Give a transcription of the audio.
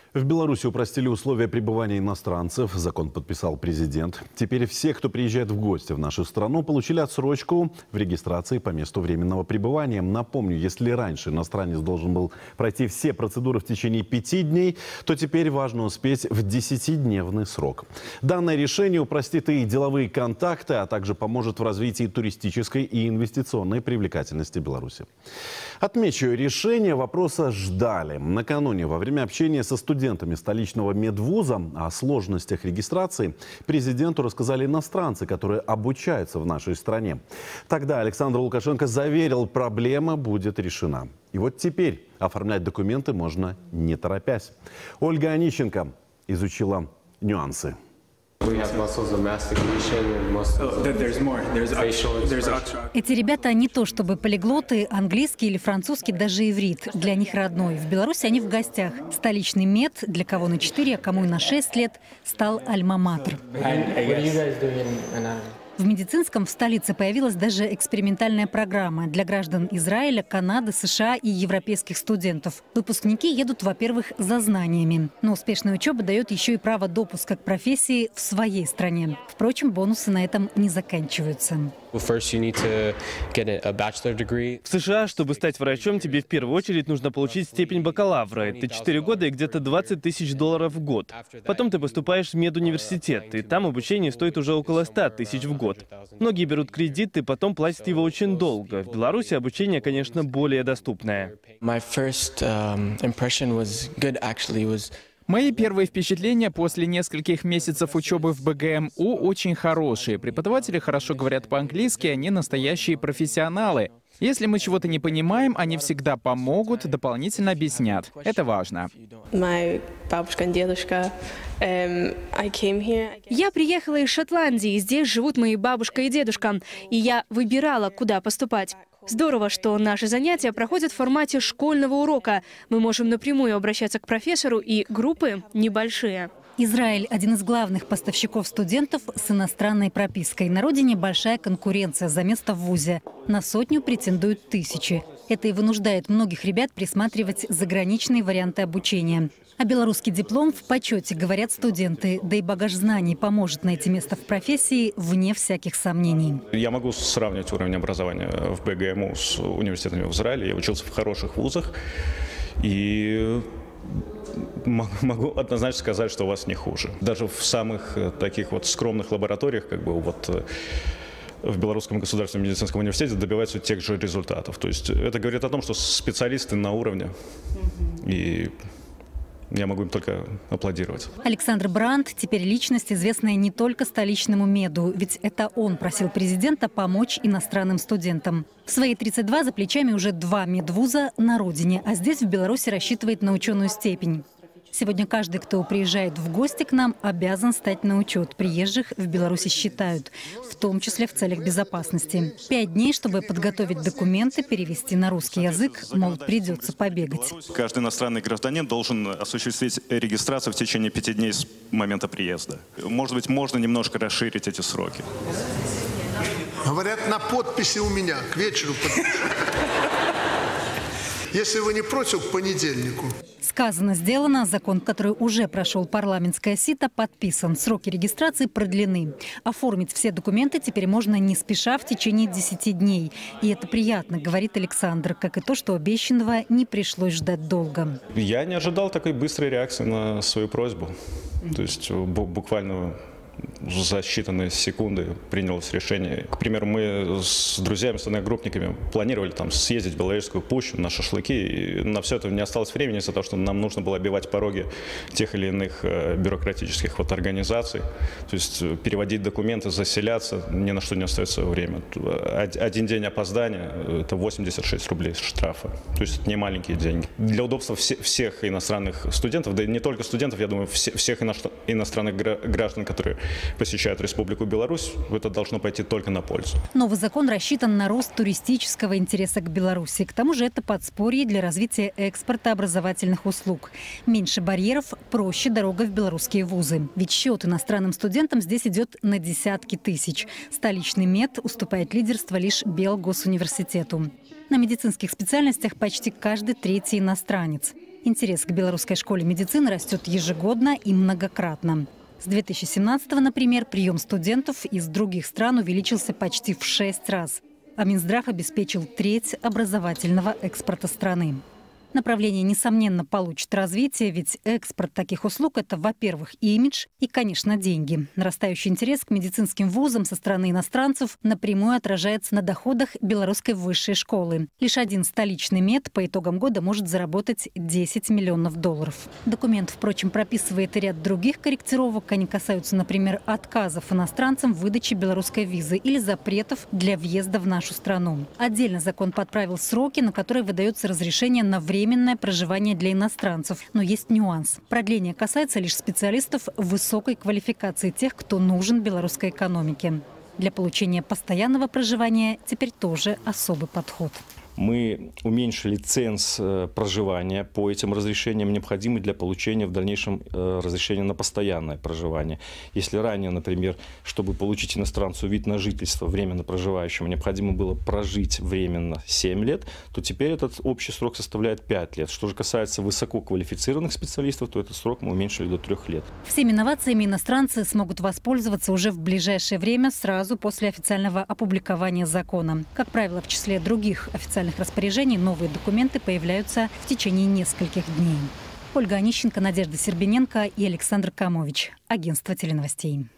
В Беларуси упростили условия пребывания иностранцев. Закон подписал президент. Теперь все, кто приезжает в гости в нашу страну, получили отсрочку в регистрации по месту временного пребывания. Напомню, если раньше иностранец должен был пройти все процедуры в течение 5 дней, то теперь важно успеть в 10-дневный срок. Данное решение упростит и деловые контакты, а также поможет в развитии туристической и инвестиционной привлекательности Беларуси. Отмечу, решение вопроса ждали. Накануне во время общения со студентами столичного медвуза о сложностях регистрации президенту рассказали иностранцы, которые обучаются в нашей стране. Тогда Александр Лукашенко заверил, проблема будет решена. И вот теперь оформлять документы можно не торопясь. Ольга Онищенко изучила нюансы. Эти ребята не то чтобы полиглоты, английский или французский, даже иврит. Для них родной. В Беларуси они в гостях. Столичный мед, для кого на 4, а кому и на 6 лет, стал альма-матер. В медицинском в столице появилась даже экспериментальная программа для граждан Израиля, Канады, США и европейских студентов. Выпускники едут, во-первых, за знаниями. Но успешная учеба дает еще и право допуска к профессии в своей стране. Впрочем, бонусы на этом не заканчиваются. В США, чтобы стать врачом, тебе в первую очередь нужно получить степень бакалавра. Это 4 года и где-то $20 000 в год. Потом ты поступаешь в медуниверситет, и там обучение стоит уже около 100 000 в год. Многие берут кредит и потом платят его очень долго. В Беларуси обучение, конечно, более доступное. Мои первые впечатления после нескольких месяцев учебы в БГМУ очень хорошие. Преподаватели хорошо говорят по-английски, они настоящие профессионалы. Если мы чего-то не понимаем, они всегда помогут, дополнительно объяснят. Это важно. Моя бабушка и дедушка. Я приехала из Шотландии, здесь живут мои бабушка и дедушка, и я выбирала, куда поступать. Здорово, что наши занятия проходят в формате школьного урока. Мы можем напрямую обращаться к профессору, и группы небольшие. Израиль – один из главных поставщиков студентов с иностранной пропиской. На родине большая конкуренция за место в вузе. На сотню претендуют тысячи. Это и вынуждает многих ребят присматривать заграничные варианты обучения. А белорусский диплом в почете, говорят студенты. Да и багаж знаний поможет найти место в профессии вне всяких сомнений. Я могу сравнивать уровень образования в БГМУ с университетами в Израиле. Я учился в хороших вузах. И могу однозначно сказать, что у вас не хуже. Даже в самых таких вот скромных лабораториях, в Белорусском государственном медицинском университете добиваются тех же результатов. То есть это говорит о том, что специалисты на уровне. И я могу им только аплодировать. Александр Брандт теперь личность, известная не только столичному меду, ведь это он просил президента помочь иностранным студентам. В свои 32 за плечами уже 2 медвуза на родине, а здесь в Беларуси рассчитывает на ученую степень. Сегодня каждый, кто приезжает в гости к нам, обязан стать на учет. Приезжих в Беларуси считают, в том числе в целях безопасности. 5 дней, чтобы подготовить документы, перевести на русский язык, мол, придется побегать. Каждый иностранный гражданин должен осуществить регистрацию в течение 5 дней с момента приезда. Может быть, можно немножко расширить эти сроки. Говорят, на подписи у меня. К вечеру подпишу. Если вы не против, к понедельнику. Сказано, сделано. Закон, который уже прошел парламентское сито, подписан. Сроки регистрации продлены. Оформить все документы теперь можно не спеша в течение 10 дней. И это приятно, говорит Александр, как и то, что обещанного не пришлось ждать долго. Я не ожидал такой быстрой реакции на свою просьбу. То есть буквально за считанные секунды принялось решение. К примеру, мы с друзьями, с одногруппниками планировали съездить в Беловежскую пущу на шашлыки. И на все это не осталось времени из-за того, что нам нужно было оббивать пороги тех или иных бюрократических организаций. То есть переводить документы, заселяться, ни на что не остается время. 1 день опоздания – это 86 рублей штрафа. То есть это не маленькие деньги. Для удобства всех иностранных студентов, да и не только студентов, я думаю, всех иностранных граждан, которые посещают Республику Беларусь, это должно пойти только на пользу. Новый закон рассчитан на рост туристического интереса к Беларуси. К тому же это подспорье для развития экспорта образовательных услуг. Меньше барьеров, проще дорога в белорусские вузы. Ведь счет иностранным студентам здесь идет на десятки тысяч. Столичный мед уступает лидерство лишь Белгосуниверситету. На медицинских специальностях почти каждый 3-й иностранец. Интерес к белорусской школе медицины растет ежегодно и многократно. С 2017-го, например, прием студентов из других стран увеличился почти в 6 раз. А Минздрав обеспечил треть образовательного экспорта страны. Направление, несомненно, получит развитие, ведь экспорт таких услуг – это, во-первых, имидж и, конечно, деньги. Нарастающий интерес к медицинским вузам со стороны иностранцев напрямую отражается на доходах белорусской высшей школы. Лишь один столичный мед по итогам года может заработать 10 миллионов долларов. Документ, впрочем, прописывает и ряд других корректировок. Они касаются, например, отказов иностранцам в выдаче белорусской визы или запретов для въезда в нашу страну. Отдельно закон подправил сроки, на которые выдается разрешение на временное проживание для иностранцев. Но есть нюанс. Продление касается лишь специалистов высокой квалификации, тех, кто нужен белорусской экономике. Для получения постоянного проживания теперь тоже особый подход. Мы уменьшили ценз проживания по этим разрешениям, необходимый для получения в дальнейшем разрешения на постоянное проживание. Если ранее, например, чтобы получить иностранцу вид на жительство временно проживающему, необходимо было прожить временно 7 лет, то теперь этот общий срок составляет 5 лет. Что же касается высококвалифицированных специалистов, то этот срок мы уменьшили до 3 лет. Всеми инновациями иностранцы смогут воспользоваться уже в ближайшее время, сразу после официального опубликования закона. Как правило, в числе других официальных распоряжений новые документы появляются в течение нескольких дней. Ольга Онищенко, Надежда Сербиненко и Александр Камович. Агентство теленовостей.